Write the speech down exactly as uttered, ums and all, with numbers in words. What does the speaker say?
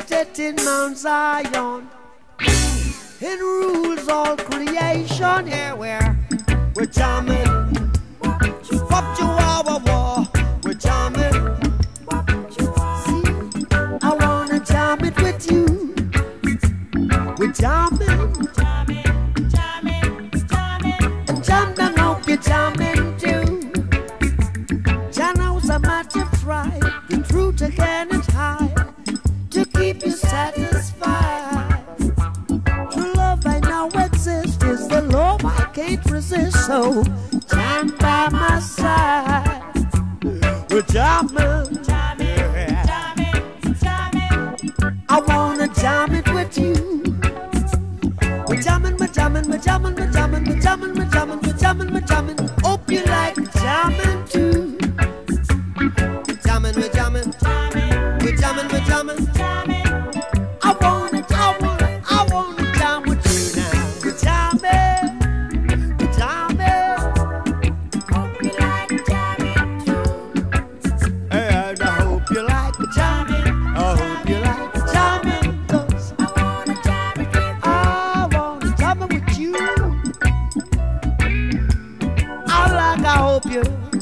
seated in Mount Zion and rules all creation. Yeah, we're, we're jamming. Wop chihuahua war. We're jamming. See, I wanna jam it with you. We're jamming. Jamming, jamming, jamming. And jam down, hope you're jamming too. Jano's a matter of try. The truth again is high to keep you satisfied. True love I know exists is the love I can't resist. So jam by my side. We're jamming, Jamming, jamming, jamming. I wanna jam it with you. We're jamming, we're jamming, we're jamming, we're jamming, we're jamming, we're jamming, we're jamming, we're jamming. Hope you like jamming too. We're jamming, we're jamming, Jamming, we're jamming, we're jamming. jamming. I wanna, I wanna, I wanna jam with you now. We're jamming, we're jamming. Hope you like jamming too. And I hope you like the jamming. I hope you like the jamming. 'Cause I wanna jam it with you. I wanna jam it with you. I like, I hope you